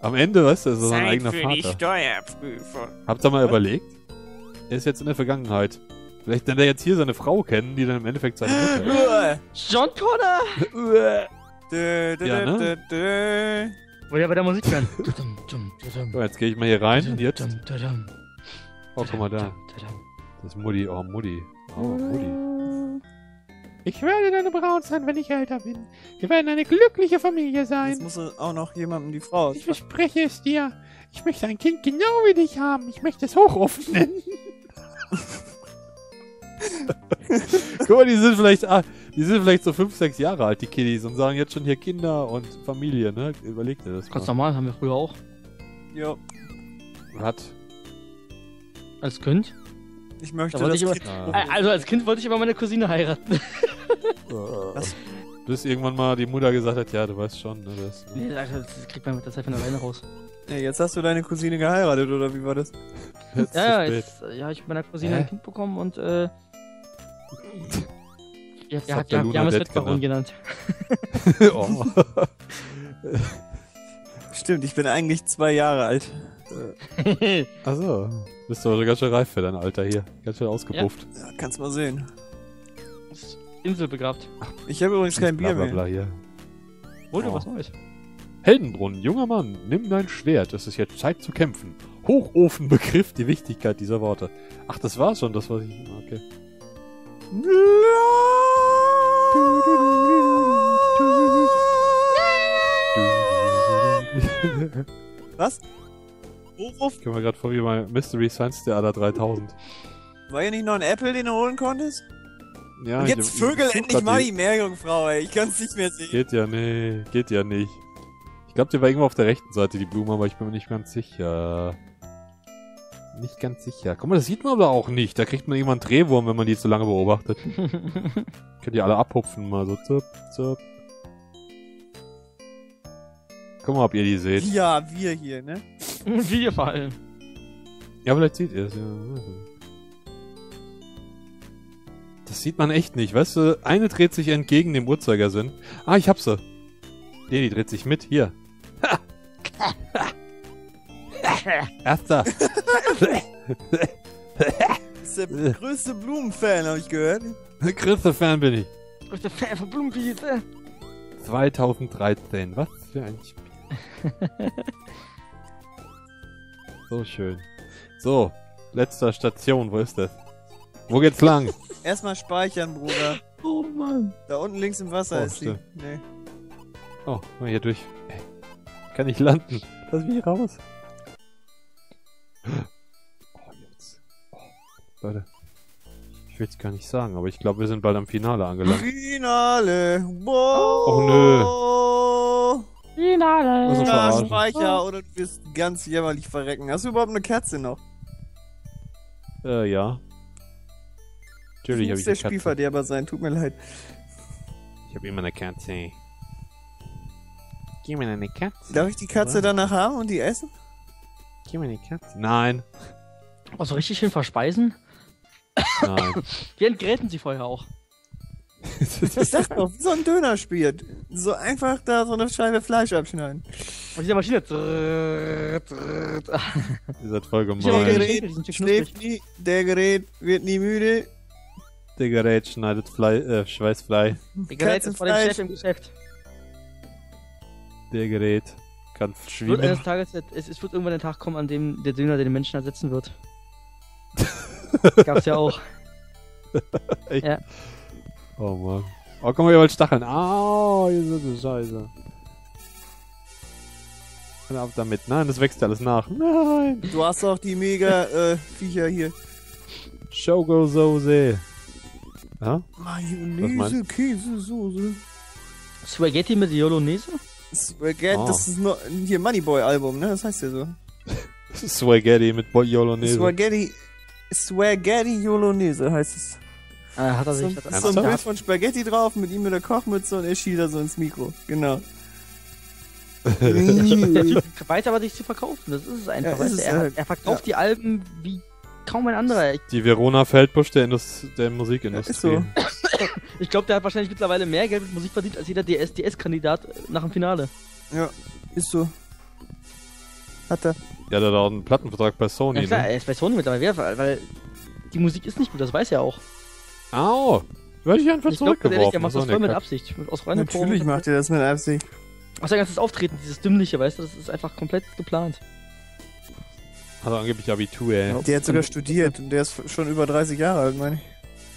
Am Ende, weißt du, ist er sein Zeit eigener für die Vater. Steuerprüfung. Habt ihr mal überlegt? Er ist jetzt in der Vergangenheit. Vielleicht lernt er jetzt hier seine Frau kennen, die dann im Endeffekt seine Mutter ist. John Connor! Ja, ne? Wollt ihr bei der Musik hören? So, jetzt gehe ich mal hier rein und jetzt... Oh, guck mal da. Das ist Mutti. Oh, Mutti. Oh, Mutti. Ich werde deine Braut sein, wenn ich älter bin. Wir werden eine glückliche Familie sein. Jetzt muss auch noch jemandem die Frau. Ich verspreche es dir. Ich möchte ein Kind genau wie dich haben. Ich möchte es Hochofen nennen. Guck mal, die sind vielleicht so 5, 6 Jahre alt, die Kiddies, und sagen jetzt schon hier Kinder und Familie, ne? Überleg dir das mal. Ganz normal, haben wir früher auch. Ja. Hat. Als Kind? Ich möchte Da wollte das ich Kind. Also als Kind wollte ich aber meine Cousine heiraten. Was? Bis irgendwann mal die Mutter gesagt hat, ja, du weißt schon, ne? Das, Nee, das kriegt man mit der Zeit von alleine raus. Ey, jetzt hast du deine Cousine geheiratet, oder wie war das? jetzt Ja, zu ja, spät. jetzt habe ich mit meiner Cousine Hä? ein Kind bekommen und wir habt ihr haben Luna es Dead Fettbaron genannt. Oh. Stimmt, ich bin eigentlich 2 Jahre alt. Achso. Bist du also ganz schön reif für dein Alter hier. Ganz schön ausgepufft. Ja, kannst mal sehen. Insel begrabt. Ich habe übrigens kein Bier mehr. Blablabla hier. Hol dir Oh. was Neues. Heldenbrunn, junger Mann, nimm dein Schwert, es ist jetzt Zeit zu kämpfen. Hochofen begriff die Wichtigkeit dieser Worte. Ach, das war's schon, das was ich... Okay. Was? Hochruf? Kommen wir gerade vor wie bei Mystery Science Theater 3000. War hier nicht noch ein Apple, den du holen konntest? Ja, Und jetzt Vögel such endlich grad mal die Meerjungfrau, ey. Ich kann's nicht mehr sehen. Geht ja nicht, geht ja nicht. Ich glaube, die war irgendwo auf der rechten Seite, die Blume, aber ich bin mir nicht ganz sicher. Nicht ganz sicher. Guck mal, das sieht man aber auch nicht. Da kriegt man irgendwann einen Drehwurm, wenn man die zu lange beobachtet. Könnt ihr alle abhupfen, mal so zup, zup. Guck mal, ob ihr die seht. Ja, wir hier, ne? Wir vor allem. Ja, vielleicht seht ihr es, ja. Das sieht man echt nicht, weißt du? Eine dreht sich entgegen dem Uhrzeigersinn. Ah, ich hab sie. Nee, die dreht sich mit. Hier. Erster. Ist der größte Blumenfan, habe ich gehört. Größter Fan bin ich. Ich bin der Fan von Blumenwiese. 2013. Was für ein Spiel. So schön. So, letzte Station. Wo ist das? Wo geht's lang? Erstmal speichern, Bruder. Oh Mann. Da unten links im Wasser Oh, ist sie. stimmt. Nee. Oh, mal hier durch. Ey, ich kann nicht landen. Lass mich hier raus. Oh, jetzt. Oh, Leute. Ich will es gar nicht sagen, aber ich glaube, wir sind bald am Finale angelangt. Finale. Wow. Och, nö. Finale. Was ist Ja, verarschen. Speicher oder du wirst ganz jämmerlich verrecken. Hast du überhaupt eine Kerze noch? Ja. Natürlich Du habe musst ich der eine Katze. Spielverderber sein, tut mir leid. Ich habe immer eine Katze. Gib mir eine Katze. Darf ich die Katze Was? danach haben und die essen? Gib mir eine Katze. Nein. Oh, so richtig schön verspeisen? Nein. Wir entgräten sie vorher auch. Ich sag doch, wie so ein Dönerspiel. So einfach da so eine Scheibe Fleisch abschneiden. Und diese Maschine. Ihr seid voll Ja, gemein. okay. Gerät Die sind hier schläft nie, der Gerät wird nie müde. Der Gerät schneidet Schweißfly. Der Gerät ist vor dem Katzenfleisch. Chef im Geschäft. Der Gerät kann Wird schwimmen. eines Tages, es wird irgendwann ein Tag kommen, an dem der Döner den Menschen ersetzen wird. Gab's ja auch. Echt? Ja. Oh Mann. Oh, guck mal, ihr wollt Stacheln. Au, hier sind die Scheiße. Hör auf damit. Nein, das wächst alles nach. Nein. Du hast auch die mega Viecher hier. Schoko-Soße. Ja? Was Mayonnaise, meinst Käsesoße. Spaghetti mit Bolognese? Spaghetti, Oh. das ist nur hier Moneyboy-Album, ne? Das heißt ja so. Spaghetti mit Bolognese. Spaghetti Bolognese heißt es. Hat er So, sich. ist so ein Ernsthaft? Bild von Spaghetti drauf, mit ihm mit der Kochmütze und er schießt da so ins Mikro. Genau. Der Typ weiß aber sich zu verkaufen, das ist es einfach. Ja, weißt ist du? es er, halt. er verkauft die Alben wie kaum ein anderer. Die Verona Feldbusch der Musikindustrie. Ist so. Ich glaube, der hat wahrscheinlich mittlerweile mehr Geld mit Musik verdient als jeder DSDS-Kandidat nach dem Finale. Ja, ist so. Hat er. Ja, der hat auch einen Plattenvertrag bei Sony, Ja klar, ne? er ist bei Sony mit dabei, weil die Musik ist nicht gut, das weiß er auch. Au! Werde ich einfach Ich glaube, der zurückgeworfen. macht das voll mit Absicht. Aus reiner Natürlich macht er das mit Absicht. Auch sein ganzes Auftreten, dieses Dümmliche, weißt du, das ist einfach komplett geplant. Hat er angeblich Abitur, ey. Ja. Der hat sogar studiert und der ist schon über 30 Jahre alt, meine ich.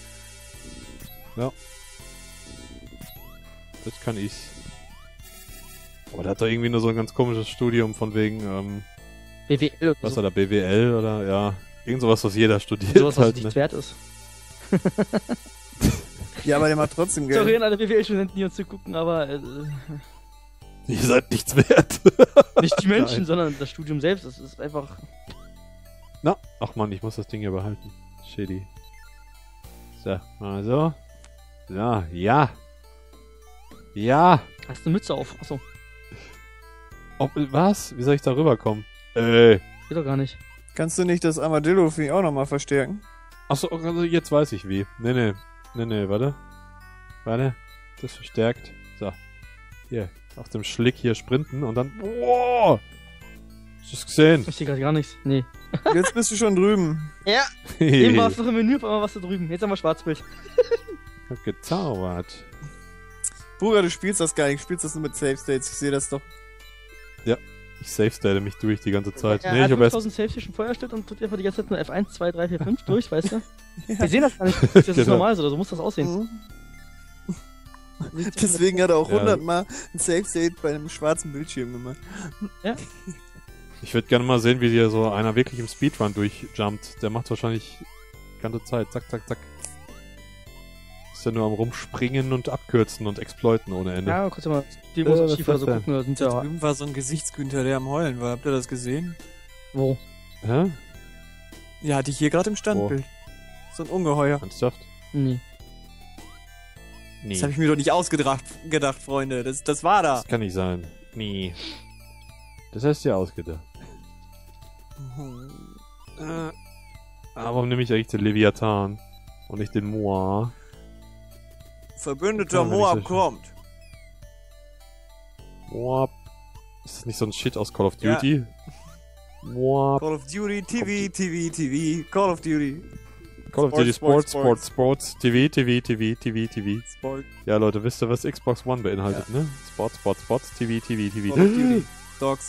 Das kann ich. Aber der hat doch irgendwie nur so ein ganz komisches Studium von wegen, BWL oder was so. war da, BWL oder, ja. Irgend sowas, was jeder studiert Sowas, was halt, nichts ne? wert ist. Ja, aber der macht trotzdem Sorry Geld. an alle BWL-Studenten, die uns zugucken, aber Ihr seid nichts wert. nicht die Menschen, sondern das Studium selbst. Das ist einfach... Na, ach man, ich muss das Ding hier behalten. Shitty. So, also. Ja, ja. Ja. Hast du eine Mütze auf? Achso, Was? Wie soll ich da rüberkommen? Ey. geht doch gar nicht. Kannst du nicht das Armadillo-Vieh auch nochmal verstärken? Achso, also jetzt weiß ich wie. Nee, warte. Warte. Das verstärkt. So. Hier. Auf dem Schlick hier sprinten und dann. Wow! Hast du das gesehen? Ich sehe gerade gar nichts. Nee. Jetzt bist du schon drüben. Ja, eben warst du noch im Menü, auf einmal warst du drüben. Jetzt haben wir Schwarzbild. Hab gezaubert. Bruder, du spielst das gar nicht. Du spielst das nur mit Save States. Ich sehe das doch. Ich safe-state mich durch die ganze Zeit. Er Nee, hat ich hab erst. 5000 Saves hier schon vorher erstellt und tut einfach die ganze Zeit nur F1, 2, 3, 4, 5 durch, weißt du? Ja. Wir sehen das gar nicht. Das ist Genau. normal so, so muss das aussehen. Mhm. Deswegen hat er auch Ja. 100 Mal ein Save State bei einem schwarzen Bildschirm gemacht. Ich würde gerne mal sehen, wie hier so einer wirklich im Speedrun durchjumpt. Der macht wahrscheinlich die ganze Zeit. Zack, zack, zack. Ist ja nur am Rumspringen und abkürzen und exploiten ohne Ende. Ja, kurz mal die großen was Schiefer ist so das gucken. Da sind Da ja... drüben war so ein Gesichtsgünther, der am Heulen war. Habt ihr das gesehen? Wo? Hä? Ja, hatte ich hier gerade im Standbild. So ein Ungeheuer. Ernsthaft? Nee. Nee. Das habe ich mir doch nicht ausgedacht, Freunde. Das war da. Das kann nicht sein. Nee. Das hast du ja ausgedacht. Aber warum nehme ich eigentlich den Leviathan und nicht den Moa? Verbündeter Ja, wenn ich Moab so- kommt. Moab. Ist das nicht so ein Shit aus Call of Ja. Duty? Moab. Call of Duty, TV. Call of Duty. Call of Duty Sports, Sports, TV. Sport. Ja, Leute, wisst ihr, was Xbox One beinhaltet, ne? Sports, TV. Call of Duty. Dogs.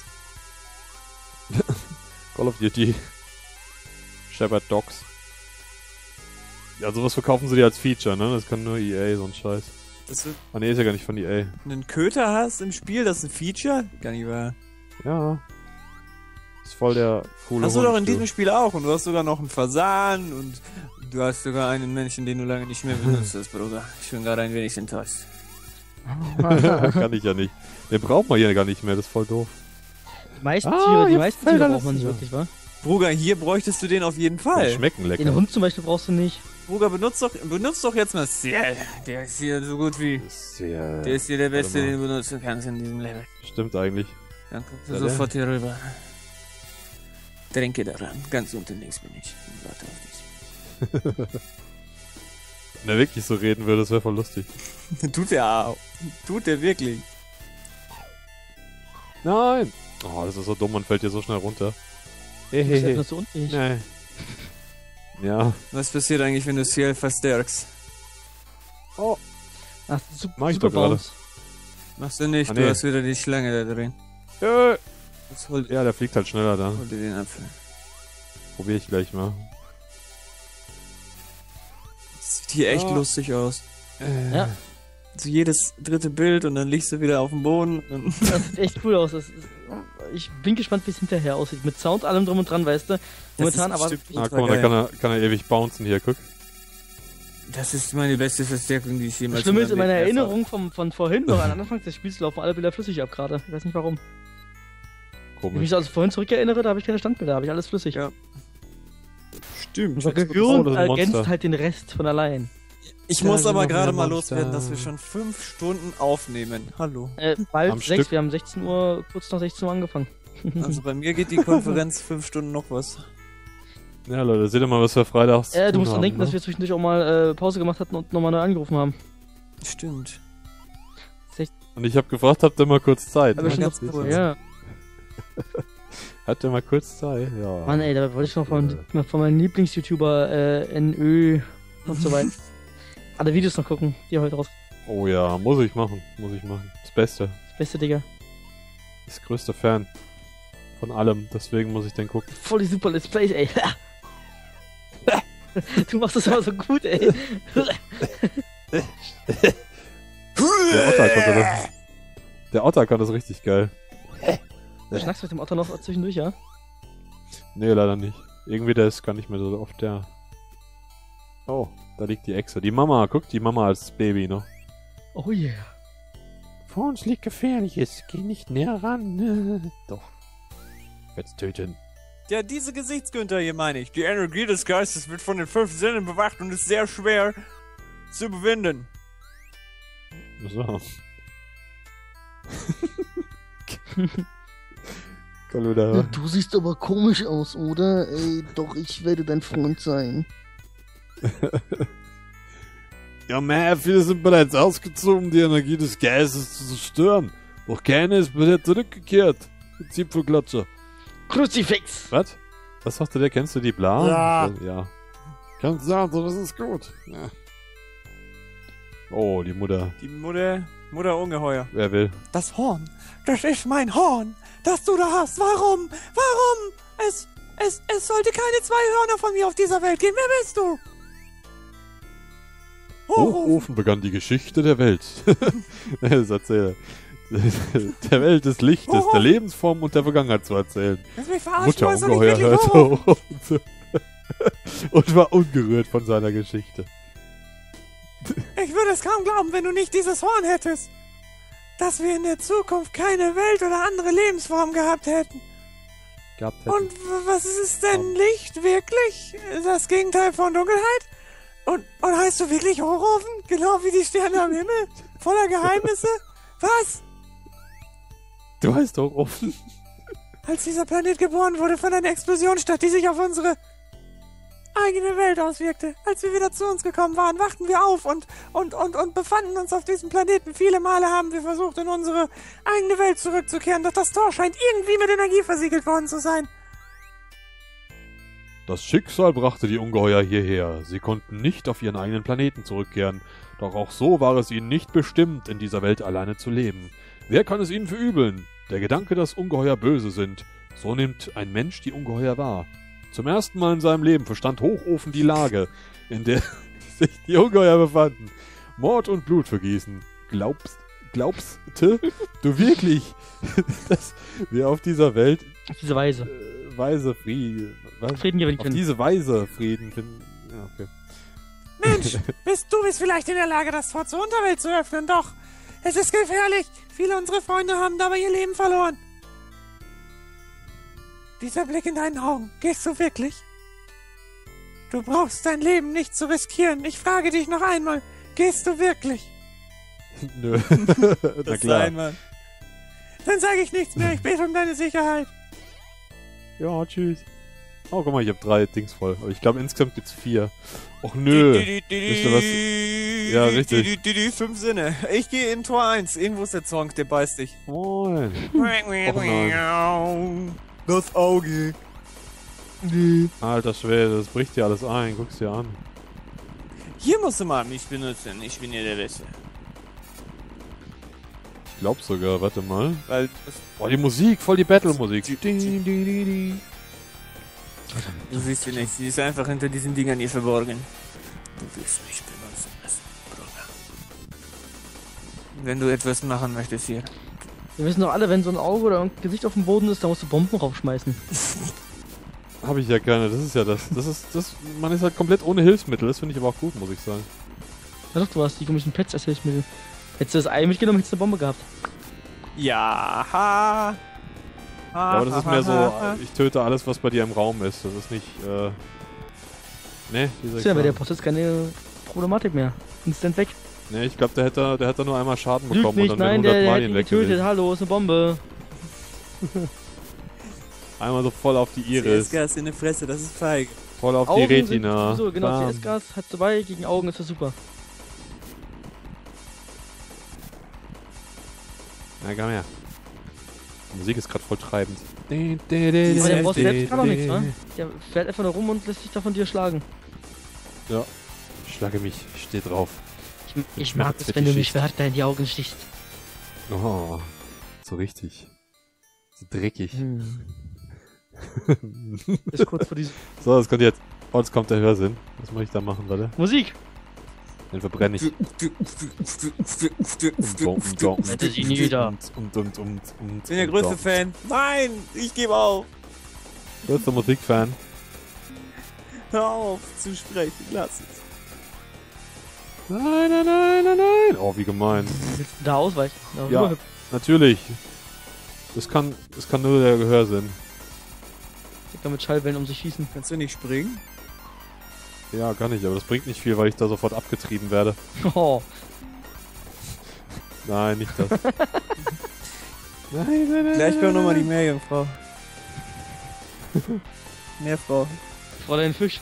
Call of Duty. Shepherd Dogs. Ja, sowas verkaufen sie dir als Feature, ne? Das kann nur EA, so ein Scheiß. Dass du Ah, ne, ist ja gar nicht von EA. einen Köter hast im Spiel, das ist ein Feature? Gar nicht wahr. Ja. Ist voll der coole Hast du doch in Hund, diesem Spiel auch. Und du hast sogar noch einen Fasan und du hast sogar einen Menschen, den du lange nicht mehr benutzt hast, Bruder. Ich bin gerade ein wenig enttäuscht. Kann ich ja nicht. Den braucht man hier gar nicht mehr, das ist voll doof. Die meisten Ah, Tiere, die jetzt meisten fällt Tiere alles braucht man nicht zusammen. wirklich, wa? Bruder, hier bräuchtest du den auf jeden Die Fall. schmecken lecker. Den Hund zum Beispiel brauchst du nicht. Bruder, benutzt doch jetzt mal Ciel. Der ist hier so gut wie... Sehr, Der ist hier der Beste, Warte mal. den du benutzen kannst in diesem Level. Stimmt eigentlich. Dann kommst du Ja, der? sofort hier rüber. Denke daran. Ganz unten links bin ich. Und warte auf dich. Wenn er wirklich so reden würde, das wäre voll lustig. Tut er auch. Tut er wirklich. Nein! Oh, das ist so dumm und fällt hier so schnell runter. Du bist einfach nur so unfähig. Nee. Ja. Was passiert eigentlich, wenn du Ciel verstärkst? Ach, Mach ich super doch gerade. Bounce. Machst du nicht, Ah, du nee. hast wieder die Schlange da drin. Jetzt hol Ja, der fliegt halt schneller da. dir den Apfel. Probier ich gleich mal. Das sieht hier echt Ja. lustig aus. Ja, So jedes dritte Bild und dann liegst du wieder auf dem Boden. Und das sieht echt cool aus. Ich bin gespannt, wie es hinterher aussieht. Mit Sound, allem drum und dran, weißt du. Momentan aber... bestimmt Ah, ultra guck mal, da geil. kann er ewig bouncen hier, guck. Das ist meine beste Verstärkung, die ich Das jemals Schlimme ist, in meinem meiner Leben Erinnerung von vorhin noch an Anfang des Spiels laufen alle Bilder flüssig ab gerade. Ich weiß nicht warum. Wenn ich Komisch. mich also vorhin zurückerinnere, da habe ich keine Standbilder, da habe ich alles flüssig. Ja. Stimmt. Unser Oh, das Gehirn ist ein ergänzt Monster. halt den Rest von allein. Ich Ja, muss sind aber noch gerade wieder mal Monster. loswerden, dass wir schon 5 Stunden aufnehmen. Hallo. Bald Am 6, Stück. wir haben 16 Uhr, kurz nach 16 Uhr angefangen. Also bei mir geht die Konferenz 5 Stunden noch was. Ja, Leute, seht ihr mal, was wir freitags Du tun musst dran haben, denken, ne? dass wir zwischendurch auch mal Pause gemacht hatten und nochmal neu angerufen haben. Stimmt. Und ich habe gefragt, habt ihr mal kurz Zeit? Aber Ne? schon ganz noch, kurz. ja. Hatte mal kurz Zeit, ja. Mann, ey, da wollte ich noch von meinem Lieblings-YouTuber, NÖ und so weiter. Alle Videos noch gucken, die heute raus. Oh ja, muss ich machen. Das Beste. Das Beste, Digga. Das größte Fan. Von allem, deswegen muss ich den gucken. Voll die super Let's Plays, ey. Du machst das aber so gut, ey. Der Otter kann das richtig geil. Du schnackst mit dem Otter noch zwischendurch, ja? Nee, leider nicht. Irgendwie der ist gar nicht mehr so oft der. Oh, da liegt die Echse. Die Mama, guck, die Mama als Baby noch. Oh yeah. Vor uns liegt Gefährliches. Geh nicht näher ran. Doch. Jetzt töten. Ja, diese Gesichtsgünther hier meine ich. Die Energie des Geistes wird von den 5 Sinnen bewacht und ist sehr schwer zu überwinden. So. Kaluda. Du siehst aber komisch aus, oder? Ey, doch, ich werde dein Freund sein. Ja, mehr, viele sind bereits ausgezogen, die Energie des Geistes zu zerstören. Doch keiner ist bisher zurückgekehrt. Zipfelklatscher. Kruzifix! Was? Was sagte der? Kennst du die Bla? Ja. Ja. Kannst sagen, das ist gut. Ja. Oh, die Mutter. Die Mutter Ungeheuer. Wer will? Das Horn. Das ist mein Horn, das du da hast. Warum? Warum? Es sollte keine 2 Hörner von mir auf dieser Welt geben. Wer bist du? Hochofen begann die Geschichte der Welt. Das erzähle. Der Welt des Lichtes, der Lebensform und der Vergangenheit zu erzählen. Lass mich verarschen, Mutter was soll ich Ungeheuer wirklich hörte Hochofen? auf und war ungerührt von seiner Geschichte. Ich würde es kaum glauben, wenn du nicht dieses Horn hättest. Dass wir in der Zukunft keine Welt oder andere Lebensform gehabt hätten. Und was ist denn Licht wirklich? Das Gegenteil von Dunkelheit? Und heißt du wirklich Hochofen? Genau wie die Sterne am Himmel? Voller Geheimnisse? Was? Du heißt doch offen. Als dieser Planet geboren wurde von einer Explosionsstadt, die sich auf unsere eigene Welt auswirkte. Als wir wieder zu uns gekommen waren, wachten wir auf und befanden uns auf diesem Planeten. Viele Male haben wir versucht, in unsere eigene Welt zurückzukehren, doch das Tor scheint irgendwie mit Energie versiegelt worden zu sein. Das Schicksal brachte die Ungeheuer hierher. Sie konnten nicht auf ihren eigenen Planeten zurückkehren. Doch auch so war es ihnen nicht bestimmt, in dieser Welt alleine zu leben. Wer kann es ihnen verübeln? Der Gedanke, dass Ungeheuer böse sind. So nimmt ein Mensch die Ungeheuer wahr. Zum ersten Mal in seinem Leben verstand Hochofen die Lage, in der sich die Ungeheuer befanden. Mord und Blutvergießen. Glaubste du wirklich, dass wir auf dieser Welt Auf diese Weise. Frieden gewinnen auf können. diese Weise Frieden finden? Ja, okay. Mensch, du bist vielleicht in der Lage, das Tor zur Unterwelt zu öffnen, doch es ist gefährlich. Viele unserer Freunde haben dabei ihr Leben verloren. Dieser Blick in deinen Augen, gehst du wirklich? Du brauchst dein Leben nicht zu riskieren. Ich frage dich noch einmal, gehst du wirklich? Nö. Na klar. Einmal. Dann sage ich nichts mehr, ich bete um deine Sicherheit. Ja, tschüss. Oh, guck mal, ich habe 3 Dings voll. Aber ich glaube, insgesamt gibt's 4. Och nö. Wisst ihr was? Ja, richtig. Die 5 Sinne. Ich gehe in Tor 1. Irgendwo ist der Song, der beißt dich. Moin. Das Auge. Alter Schwede, das bricht dir alles ein. Guck's dir an. Hier musst du mal mich benutzen. Ich bin hier der Beste. Ich glaub sogar, warte mal. Weil Boah, die Musik, voll die Battle-Musik. du siehst sie nicht. Sie ist einfach hinter diesen Dingern hier verborgen. Du wirst mich benutzen müssen, Bruder. Wenn du etwas machen möchtest hier. Wir wissen doch alle, wenn so ein Auge oder ein Gesicht auf dem Boden ist, da musst du Bomben raufschmeißen. Hab ich ja keine, das ist ja das. Man ist halt komplett ohne Hilfsmittel. Das finde ich aber auch gut, muss ich sagen. Ja doch, du hast die komischen Pets als Hilfsmittel. Hättest du das Ei mitgenommen, hättest du eine Bombe gehabt. Ja, ha. Ja, aber das ist mehr so, ich töte alles, was bei dir im Raum ist. Das ist nicht, ne, wie soll ich Tja, bei der sagen? Post ist keine Problematik mehr. Instant weg. Ne, ich glaube, der hätte nur einmal Schaden Lügt bekommen nicht, und dann nein, wären 100 der Mal hat ihn ihn getötet. weg. Hallo, ist eine Bombe. Einmal so voll auf die Iris, CS-Gas in der Fresse, das ist feig. voll auf Augen die Retina. Sind, so, genau, Bam. CS-Gas hat dabei, gegen Augen ist das super. Na, komm her. Die Musik ist gerade voll treibend. Aber der Boss selbst kann doch nichts, ne? Der fährt einfach nur rum und lässt sich da von dir schlagen. Ja. Schlage mich. Ich steh drauf. Ich mag es, wenn du mich weiter in die Augen stichst. Oh. So richtig. So dreckig. Ist kurz vor diesem... So, das kommt jetzt. Oh, jetzt kommt der Hörsinn. Was muss ich da machen, warte? Musik! Den verbrenne ich. Hätte sie nieder. Ich bin der größte Fan. Nein, ich gebe auf. Größter Musikfan. Hör auf zu sprechen, lass es. Nein, nein, nein, nein, nein. Oh, wie gemein. Willst du da ausweichen? Ja, natürlich. Das kann nur der Gehörsinn. Der kann mit Schallwellen um sich schießen. Kannst du nicht springen? Ja, kann ich, aber das bringt nicht viel, weil ich da sofort abgetrieben werde. Oh. Nein, nicht das. Nein, nein, nein. Gleich kommt nochmal die Meerjungfrau. Meerfrau. Frau deinen Fisch.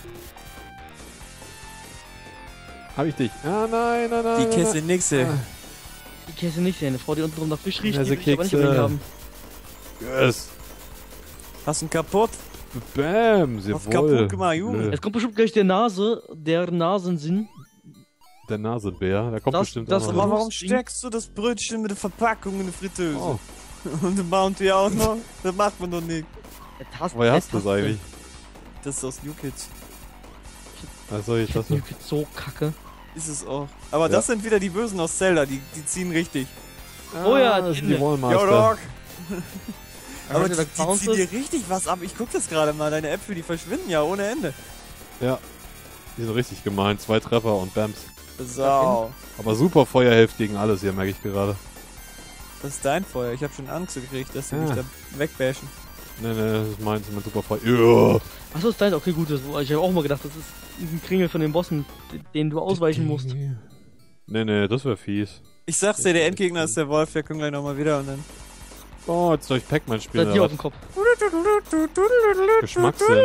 Hab ich dich? Ah, nein, nein, nein. Die Kesse Nixe. Die Käse nicht sehen. Eine Frau, die unten drum nach Fisch riecht, Ja, die so will ich aber nicht Kekse. unbedingt haben. Yes. Hast du ihn kaputt? Bam, sehr Hast wohl. kaputt gemacht, Junge. Jetzt kommt bestimmt gleich der Nasensinn. Der Nasenbär, der kommt Das- bestimmt das auch Aber noch. warum steckst du das Brötchen mit der Verpackung in die Fritteuse? Oh, Und den Bounty auch noch? Das macht man doch nicht. woher hast du das eigentlich? Das ist aus New Kids. Was soll ich das? New Kids so kacke. Ist es auch. Aber das sind wieder die Bösen aus Zelda, die ziehen richtig. Oh ja, das die sind die Ende. Yo, Wallmaster. Dog! Aber Aber die ziehen dir richtig was ab. Ich guck das gerade mal. Deine Äpfel, die verschwinden ja ohne Ende. Ja. Die sind richtig gemein. 2 Treffer und Bams. Sau. Aber super Feuer hilft gegen alles hier, merke ich gerade. Das ist dein Feuer. Ich habe schon Angst gekriegt, dass sie Ah. mich da wegbashen. Nee, das ist mein super Feuer. Ja. Achso, ist dein? Okay, gut. Ich habe auch mal gedacht, das ist ein Kringel von den Bossen, den du ausweichen musst. Nee, das wäre fies. Ich sag's dir, der Endgegner ist der Wolf. Wir kommen gleich nochmal wieder und dann... Oh, jetzt soll ich Pac-Man spielen. Seid ihr auf oder dem Kopf. Geschmackssinn.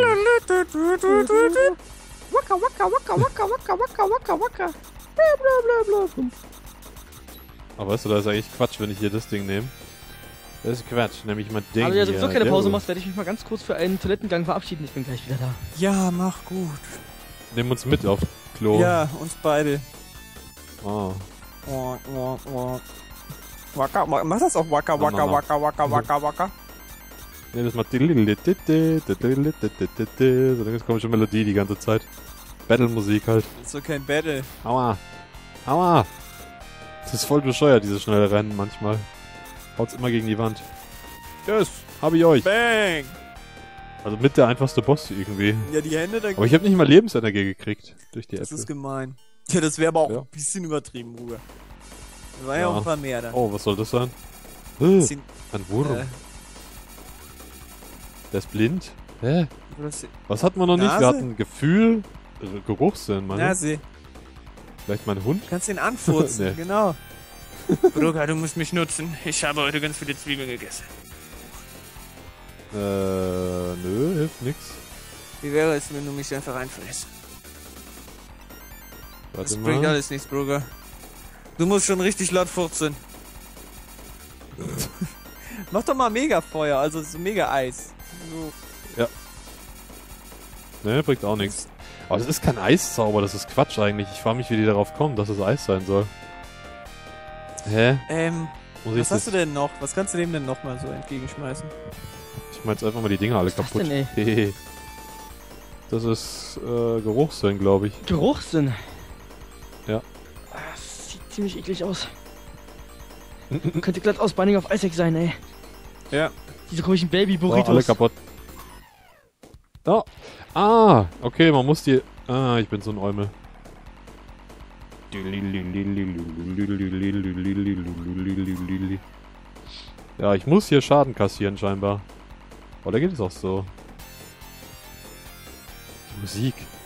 Waka, waka, waka, waka, waka, waka, waka, waka. Aber weißt du, das ist eigentlich Quatsch, wenn ich hier das Ding nehme. Das ist Quatsch, nämlich mein Ding. Aber du ja sowieso hier. keine Pause Ja. machst, werde ich mich mal ganz kurz für einen Toilettengang verabschieden. Ich bin gleich wieder da. Ja, mach gut. Nimm uns mit auf Klo. Ja, uns beide. Oh. Waka, mach das auch Waka, Waka, Waka, Waka, Waka, Waka. Nee, das macht so eine ganz komische Melodie die ganze Zeit. Battle-Musik halt. Das ist so kein Battle. Aua. Aua. Das ist voll bescheuert, diese schnelle Rennen manchmal. Haut's immer gegen die Wand. Yes, hab ich euch. Bang! Also mit der einfachste Boss irgendwie. Ja, die Hände da. Aber ich habe nicht mal Lebensenergie gekriegt durch die Das Äpfel. ist gemein. Ja, das wäre aber auch Ja. ein bisschen übertrieben, Bruder. Da war ja Ja. auch ein paar mehr da. Oh, was soll das sein? Bisschen, Ein Wurm. Der ist blind? Hä? Was hatten wir noch nicht? Nase? Wir hatten Gefühl, Geruchssinn, meine ich. Nase. Vielleicht mein Hund? Du kannst ihn anfurzen, Nee. genau. Bruder, du musst mich nutzen. Ich habe heute ganz viele Zwiebeln gegessen. Nö, hilft nix. Wie wäre es, wenn du mich einfach einfräst? Das Warte bringt mal. alles nichts, Bruder. Du musst schon richtig laut furzen. Mach doch mal Mega-Feuer, also so Mega-Eis. So. Ne, bringt auch nichts. Aber das ist kein Eiszauber, das ist Quatsch eigentlich. Ich frage mich, wie die darauf kommen, dass es Eis sein soll. Hä? Muss ich Was hast du das? denn noch? Was kannst du dem denn noch mal so entgegenschmeißen? Ich mach jetzt einfach mal die Dinger alle Was ist das kaputt. denn, ey? Hehe. Das ist Geruchssinn, glaube ich. Geruchssinn. Ja. Das sieht ziemlich eklig aus. Könnte glatt aus Binding of Isaac sein, ey. Ja. Diese komischen Oh, alle Baby-Burritos. kaputt. Oh. Ah, okay, man muss die... Ah, ich bin so ein Eumel. Ja, ich muss hier Schaden kassieren scheinbar. Oder geht es auch so? Die Musik.